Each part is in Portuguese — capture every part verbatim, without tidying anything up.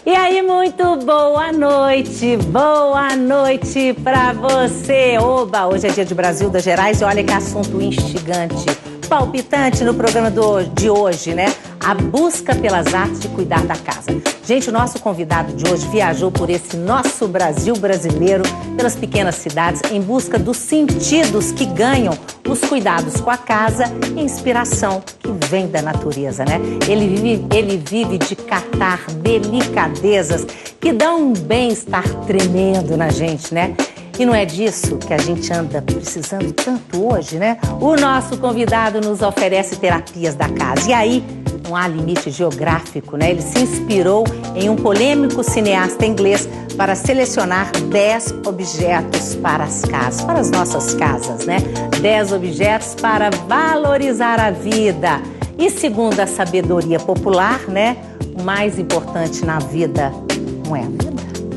E aí, muito boa noite, boa noite pra você. Oba, hoje é dia de Brasil das Gerais e olha que assunto instigante, palpitante no programa do, de hoje, né? A busca pelas artes de cuidar da casa. Gente, o nosso convidado de hoje viajou por esse nosso Brasil brasileiro, pelas pequenas cidades, em busca dos sentidos que ganham os cuidados com a casa e inspiração que vem da natureza, né? Ele vive, ele vive de catar delicadezas que dão um bem-estar tremendo na gente, né? E não é disso que a gente anda precisando tanto hoje, né? O nosso convidado nos oferece terapias da casa. E aí, não há limite geográfico, né? Ele se inspirou em um polêmico cineasta inglês para selecionar dez objetos para as casas, para as nossas casas, né? dez objetos para valorizar a vida. E segundo a sabedoria popular, né? O mais importante na vida não é a vida?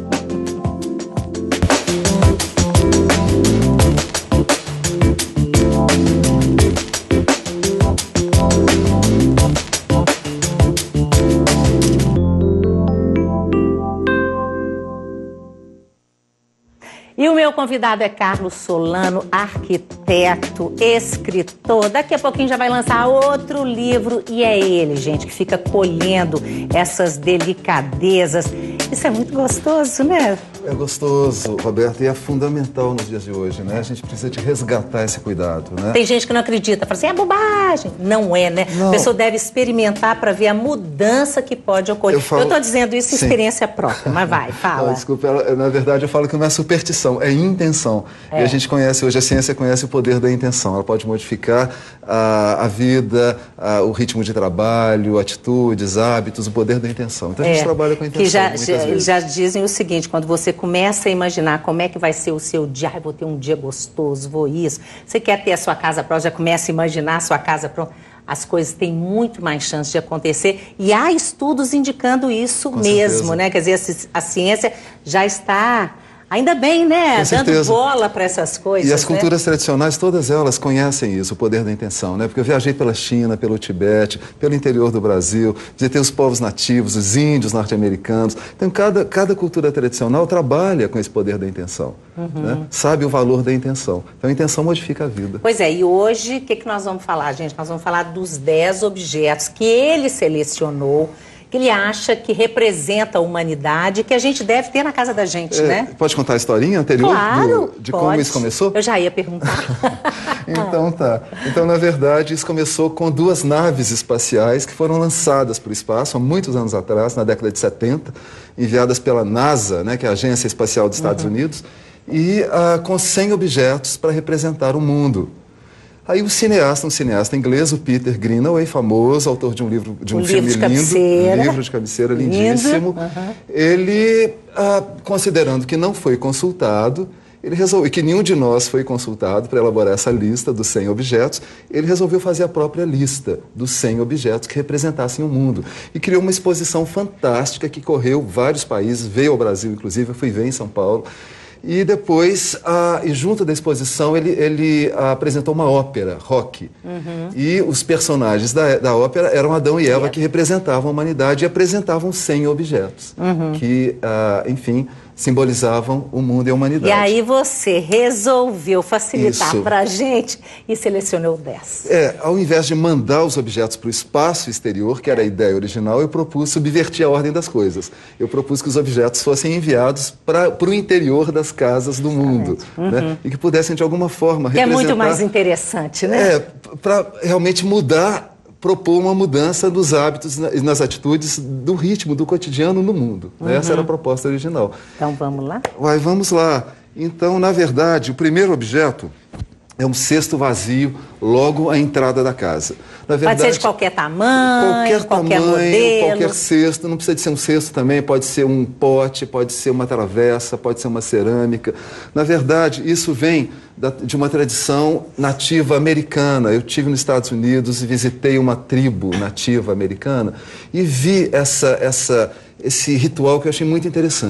E o meu convidado é Carlos Solano, arquiteto, escritor. Daqui a pouquinho já vai lançar outro livro e é ele, gente, que fica colhendo essas delicadezas. Isso é muito gostoso, né? É gostoso, Roberto, e é fundamental nos dias de hoje, né? A gente precisa de resgatar esse cuidado, né? Tem gente que não acredita, fala assim, é bobagem. Não é, né? Não. A pessoa deve experimentar para ver a mudança que pode ocorrer. Eu falo... estou dizendo isso em Sim. experiência própria, mas vai, fala. Não, desculpa, ela, na verdade eu falo que não é superstição, é intenção. É. E a gente conhece, hoje a ciência conhece o poder da intenção. Ela pode modificar a, a vida, a, o ritmo de trabalho, atitudes, hábitos, o poder da intenção. Então a gente é. trabalha com a intenção. Que já, já, já dizem o seguinte, quando você começa a imaginar como é que vai ser o seu dia, ah, vou ter um dia gostoso, vou isso. Você quer ter a sua casa pronta, já começa a imaginar a sua casa pronta. As coisas têm muito mais chance de acontecer e há estudos indicando isso Com mesmo, certeza. né? Quer dizer, a, a ciência já está... Ainda bem, né? Com Dando certeza. bola para essas coisas. E as né? culturas tradicionais, todas elas conhecem isso, o poder da intenção, né? Porque eu viajei pela China, pelo Tibete, pelo interior do Brasil, visitei os povos nativos, os índios norte-americanos. Então, cada, cada cultura tradicional trabalha com esse poder da intenção, uhum. né? Sabe o valor da intenção. Então, a intenção modifica a vida. Pois é, e hoje, o que, que nós vamos falar, gente? Nós vamos falar dos dez objetos que ele selecionou, que ele acha que representa a humanidade, que a gente deve ter na casa da gente, é, né? Pode contar a historinha anterior claro, do, de pode. como isso começou? Eu já ia perguntar. Então tá. Então, na verdade, isso começou com duas naves espaciais que foram lançadas para o espaço há muitos anos atrás, na década de setenta, enviadas pela NASA, né, que é a Agência Espacial dos Estados uhum. Unidos, e uh, com cem objetos para representar o mundo. Aí o cineasta, um cineasta inglês, o Peter Greenaway, famoso, autor de um livro, de um, um filme livro lindo, um livro de cabeceira lindíssimo, uhum. ele, ah, considerando que não foi consultado, ele resolveu, e que nenhum de nós foi consultado para elaborar essa lista dos cem objetos, ele resolveu fazer a própria lista dos cem objetos que representassem o mundo. E criou uma exposição fantástica que correu vários países, veio ao Brasil, inclusive, eu fui ver em São Paulo. E depois, ah, e junto da exposição, ele, ele ah, apresentou uma ópera, rock. Uhum. E os personagens da, da ópera eram Adão e Eva, que representavam a humanidade e apresentavam cem objetos, uhum. que, ah, enfim, simbolizavam o mundo e a humanidade. E aí você resolveu facilitar para a gente e selecionou dez. É, ao invés de mandar os objetos para o espaço exterior, que era a ideia original, eu propus subverter a ordem das coisas. Eu propus que os objetos fossem enviados para o interior das casas do mundo, uhum. né? E que pudessem, de alguma forma, que representar... é muito mais interessante, né? É, para realmente mudar, propor uma mudança dos hábitos e nas atitudes do ritmo, do cotidiano no mundo. Uhum. Essa era a proposta original. Então, vamos lá? Uai, vamos lá. Então, na verdade, o primeiro objeto é um cesto vazio logo à entrada da casa. Na verdade, pode ser de qualquer tamanho, qualquer, qualquer tamanho, modelo. qualquer cesto. Não precisa de ser um cesto também, pode ser um pote, pode ser uma travessa, pode ser uma cerâmica. Na verdade, isso vem da, de uma tradição nativa americana. Eu estive nos Estados Unidos e visitei uma tribo nativa americana e vi essa... essa esse ritual que eu achei muito interessante.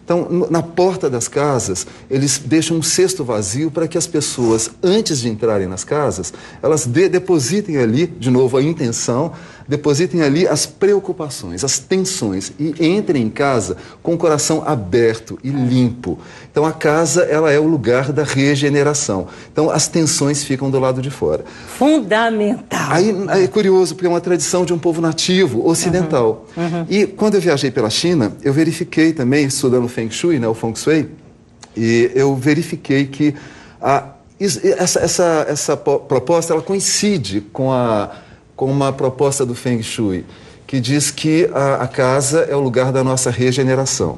Então, na porta das casas, eles deixam um cesto vazio para que as pessoas, antes de entrarem nas casas, elas de, depositem ali, de novo, a intenção, depositem ali as preocupações, as tensões e entrem em casa com o coração aberto e limpo. Então, a casa, ela é o lugar da regeneração. Então, as tensões ficam do lado de fora. Fundamental. Aí, aí é curioso, porque é uma tradição de um povo nativo, ocidental. Uhum. Uhum. E quando eu viajei pela China, eu verifiquei também, estudando Feng Shui, né, o Feng Shui, e eu verifiquei que a, essa, essa, essa proposta, ela coincide com a... com uma proposta do Feng Shui, que diz que a, a casa é o lugar da nossa regeneração.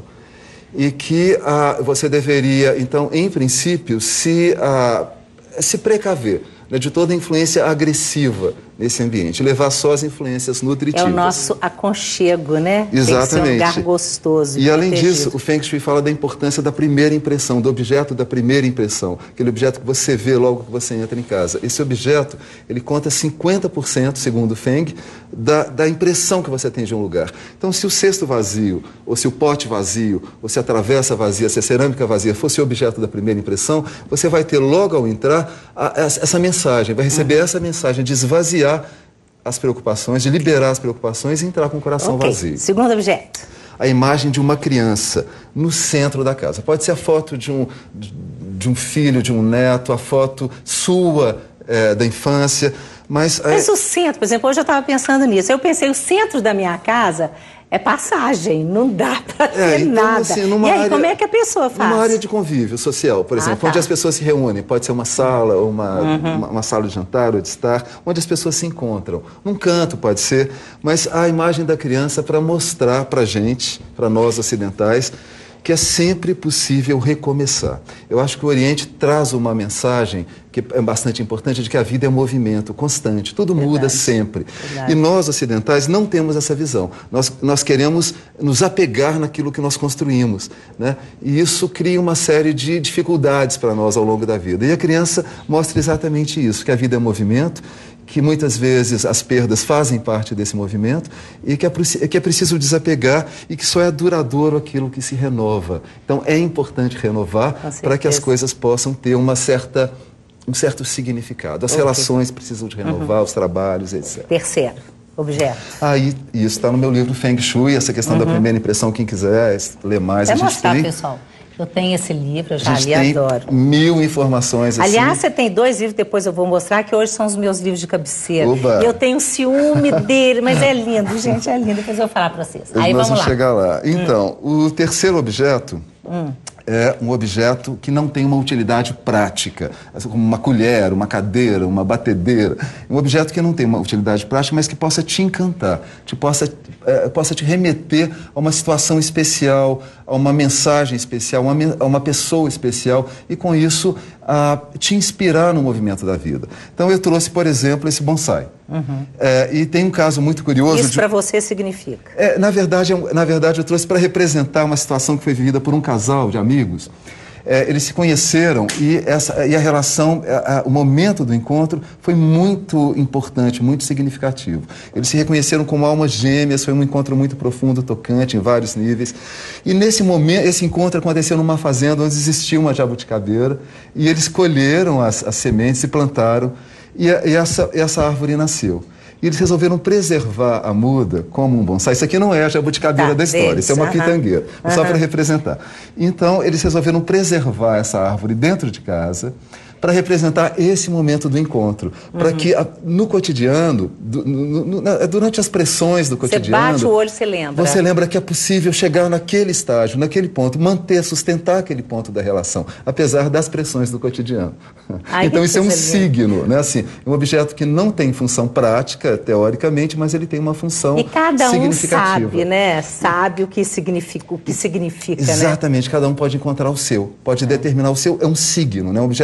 E que a, você deveria, então, em princípio, se, a, se precaver, né, de toda influência agressiva nesse ambiente, levar só as influências nutritivas. É o nosso aconchego, né? Exatamente. Tem que ser um lugar gostoso. E além protegido. disso, o Feng Shui fala da importância da primeira impressão, do objeto da primeira impressão, aquele objeto que você vê logo que você entra em casa. Esse objeto, ele conta cinquenta por cento, segundo o Feng, da, da impressão que você tem de um lugar. Então, se o cesto vazio, ou se o pote vazio, ou se a travessa vazia, se a cerâmica vazia fosse o objeto da primeira impressão, você vai ter logo ao entrar a, a, essa mensagem, vai receber uhum. essa mensagem de esvaziar as preocupações, de liberar as preocupações e entrar com o coração okay. vazio. Segundo objeto. A imagem de uma criança no centro da casa. Pode ser a foto de um, de um filho, de um neto, a foto sua é, da infância, mas... Mas é... o centro, por exemplo, hoje eu estava pensando nisso. Eu pensei, o centro da minha casa é passagem, não dá para ter é, então, nada. Assim, numa e aí, área, como é que a pessoa faz? Numa área de convívio social, por exemplo, ah, tá. onde as pessoas se reúnem. Pode ser uma sala, ou uma, uhum. uma, uma sala de jantar ou de estar, onde as pessoas se encontram. Num canto pode ser, mas a imagem da criança para mostrar para a gente, para nós ocidentais, que é sempre possível recomeçar. Eu acho que o Oriente traz uma mensagem que é bastante importante, de que a vida é um movimento constante, tudo Verdade. muda sempre. Verdade. E nós, ocidentais, não temos essa visão. Nós, nós queremos nos apegar naquilo que nós construímos, né? E isso cria uma série de dificuldades para nós ao longo da vida. E a criança mostra exatamente isso, que a vida é um movimento, que muitas vezes as perdas fazem parte desse movimento e que é, que é preciso desapegar e que só é duradouro aquilo que se renova. Então, é importante renovar para que as coisas possam ter uma certa, um certo significado. As okay. relações precisam de renovar, uhum. os trabalhos, etcétera. Terceiro objeto. Aí, isso está no meu livro Feng Shui, essa questão uhum. da primeira impressão, quem quiser ler mais. Vai a gente mostrar, tem... pessoal. Eu tenho esse livro, eu já a gente li, tem adoro. Mil informações assim. Aliás, você tem dois livros, depois eu vou mostrar, que hoje são os meus livros de cabeceira. Oba. E eu tenho ciúme dele, mas é lindo, gente, é lindo. Depois eu vou falar para vocês. Aí Nós vamos lá. chegar lá. Então, hum. o terceiro objeto hum. é um objeto que não tem uma utilidade prática, assim como uma colher, uma cadeira, uma batedeira. Um objeto que não tem uma utilidade prática, mas que possa te encantar, te possa, é, possa te remeter a uma situação especial, a uma mensagem especial, a uma, a uma pessoa especial, e com isso a, te inspirar no movimento da vida. Então eu trouxe, por exemplo, esse bonsai. Uhum. É, e tem um caso muito curioso... Isso de... para você significa? É, na, verdade, na verdade, eu trouxe para representar uma situação que foi vivida por um casal de amigos. É, eles se conheceram e, essa, e a relação, a, a, o momento do encontro foi muito importante, muito significativo. Eles se reconheceram como almas gêmeas, foi um encontro muito profundo, tocante, em vários níveis. E nesse momento, esse encontro aconteceu numa fazenda onde existia uma jabuticabeira e eles colheram as, as sementes e plantaram e, a, e essa, essa árvore nasceu. E eles resolveram preservar a muda como um bonsai. Isso aqui não é a jabuticabeira tá, da história, deles. Isso é uma uh-huh. pitangueira, uh-huh. só para representar. Então, eles resolveram preservar essa árvore dentro de casa para representar esse momento do encontro. Uhum. Para que, a, no cotidiano, do, no, no, durante as pressões do cotidiano... Você bate o olho, você lembra. Você lembra que é possível chegar naquele estágio, naquele ponto, manter, sustentar aquele ponto da relação, apesar das pressões do cotidiano. Ai, então, isso é um signo, né? Assim, um objeto que não tem função prática, teoricamente, mas ele tem uma função significativa. E cada um sabe, né? Sabe o que significa, o que significa, Exatamente, né? Cada um pode encontrar o seu, pode é. determinar o seu. É um signo, né? Um objeto que tem um significado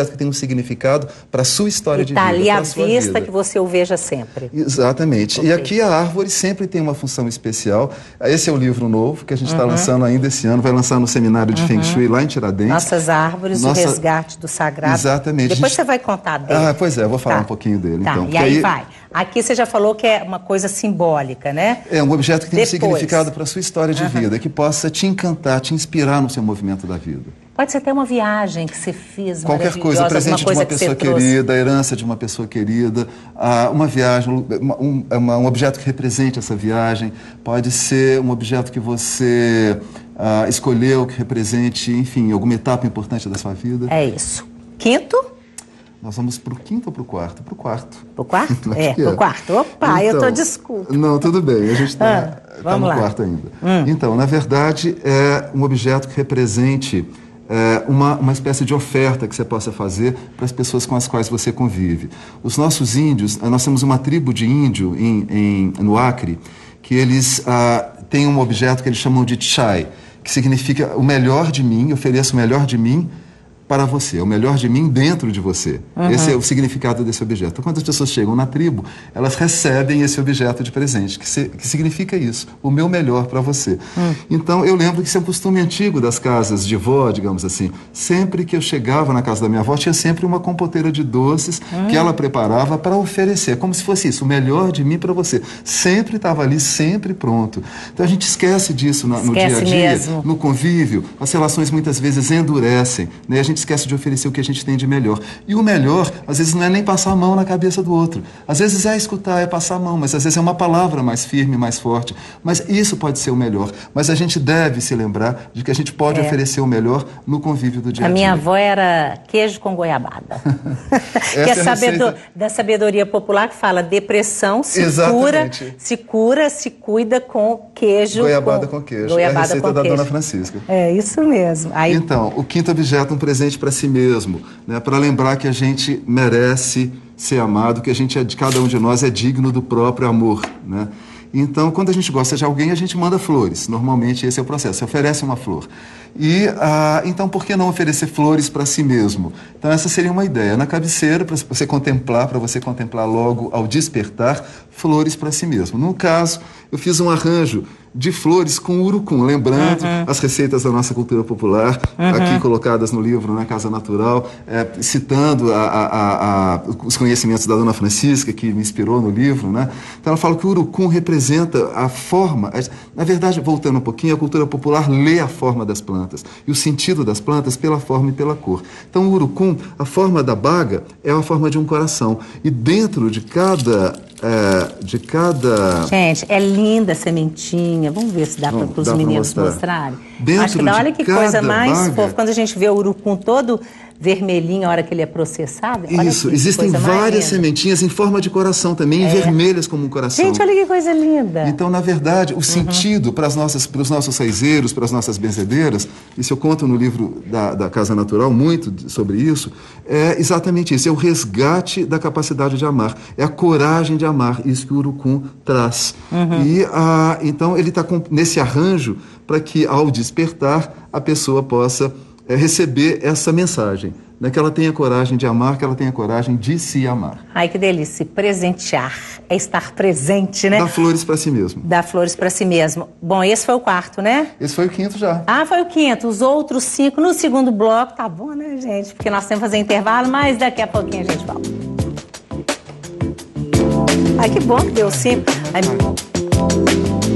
significado para a sua história e de tá vida. Ali à sua vista vida. Que você o veja sempre. Exatamente. Okay. E aqui a árvore sempre tem uma função especial. Esse é o livro novo que a gente está uhum. lançando ainda esse ano, vai lançar no seminário de uhum. Feng Shui lá em Tiradentes. Nossas árvores, Nossa... o resgate do sagrado. Exatamente. Depois gente... você vai contar dele. Ah, pois é, eu vou falar tá. um pouquinho dele. Tá. Então. E aí, aí vai. Aqui você já falou que é uma coisa simbólica, né? É um objeto que tem Depois. um significado para a sua história de uhum. vida, que possa te encantar, te inspirar no seu movimento da vida. Pode ser até uma viagem que você fez, qualquer coisa, presente de uma pessoa querida, herança de uma pessoa querida, uma viagem, um, um, um objeto que represente essa viagem, pode ser um objeto que você uh, escolheu, que represente, enfim, alguma etapa importante da sua vida. É isso. Quinto? Nós vamos para o quinto ou para o quarto? Para o quarto. Para o quarto? é, para o quarto. Opa, então, eu estou desculpa. Não, tudo bem, a gente está ah, tá no lá. quarto ainda. Hum. Então, na verdade, é um objeto que represente é, uma, uma espécie de oferta que você possa fazer para as pessoas com as quais você convive. Os nossos índios, nós temos uma tribo de índio em, em, no Acre, que eles ah, têm um objeto que eles chamam de chai, que significa o melhor de mim, ofereço o melhor de mim para você, o melhor de mim dentro de você. Uhum. Esse é o significado desse objeto. Então, quando as pessoas chegam na tribo, elas recebem esse objeto de presente, que, se, que significa isso, o meu melhor para você. Uhum. Então, eu lembro que isso é um costume antigo das casas de vó, digamos assim. Sempre que eu chegava na casa da minha avó, tinha sempre uma compoteira de doces uhum. que ela preparava para oferecer, como se fosse isso, o melhor de mim para você. Sempre estava ali, sempre pronto. Então, a gente esquece disso na, no esquece dia a dia, mesmo. No convívio. As relações muitas vezes endurecem, né? A gente esquece de oferecer o que a gente tem de melhor. E o melhor, às vezes, não é nem passar a mão na cabeça do outro. Às vezes é escutar, é passar a mão, mas às vezes é uma palavra mais firme, mais forte. Mas isso pode ser o melhor. Mas a gente deve se lembrar de que a gente pode é. oferecer o melhor no convívio do dia a dia. A minha avó era queijo com goiabada. que é, é sabedor, da sabedoria popular que fala depressão se Exatamente. cura, se cura, se cuida com queijo. Goiabada com, com queijo. Goiabada é a receita com da queijo. Dona Francisca. É isso mesmo. Aí... Então, o quinto objeto, um presente para si mesmo, né, para lembrar que a gente merece ser amado, que a gente é, cada um de nós é digno do próprio amor, né? Então, quando a gente gosta de alguém, a gente manda flores. Normalmente, esse é o processo. Você oferece uma flor. E, ah, então, por que não oferecer flores para si mesmo? Então, essa seria uma ideia. Na cabeceira, para você contemplar, para você contemplar logo ao despertar, flores para si mesmo. No caso, eu fiz um arranjo de flores com urucum, lembrando uhum. as receitas da nossa cultura popular, uhum. aqui colocadas no livro, na Casa Natural, é, citando a, a, a, os conhecimentos da Dona Francisca, que me inspirou no livro, né? Então, ela fala que o urucum representa a forma, na verdade, voltando um pouquinho, a cultura popular lê a forma das plantas e o sentido das plantas pela forma e pela cor. Então, o urucum, a forma da baga é a forma de um coração. E dentro de cada... É, de cada... Gente, é linda a sementinha. Vamos ver se dá para os meninos mostrar. mostrarem. Dentro Acho que dá, olha que coisa mais baga... fofa. Quando a gente vê o urucum todo vermelhinho a hora que ele é processado. Olha Isso, aqui, existem várias sementinhas em forma de coração também, é. vermelhas como um coração. Gente, olha que coisa linda. Então, na verdade, o uhum. sentido para, as nossas, para os nossos raizeiros, para as nossas benzedeiras, isso eu conto no livro da, da Casa Natural muito sobre isso, é exatamente isso, é o resgate da capacidade de amar, é a coragem de amar, isso que o urucum traz. Uhum. E, a, então, ele está nesse arranjo para que, ao despertar, a pessoa possa... É receber essa mensagem, né? Que ela tenha coragem de amar, que ela tenha coragem de se amar. Ai, que delícia. Presentear é estar presente, né? Dar flores para si mesmo. Dar flores para si mesmo. Bom, esse foi o quarto, né? Esse foi o quinto já. Ah, foi o quinto. Os outros cinco no segundo bloco. Tá bom, né, gente? Porque nós temos que fazer intervalo, mas daqui a pouquinho a gente volta. Ai, que bom que deu cinco. Ai...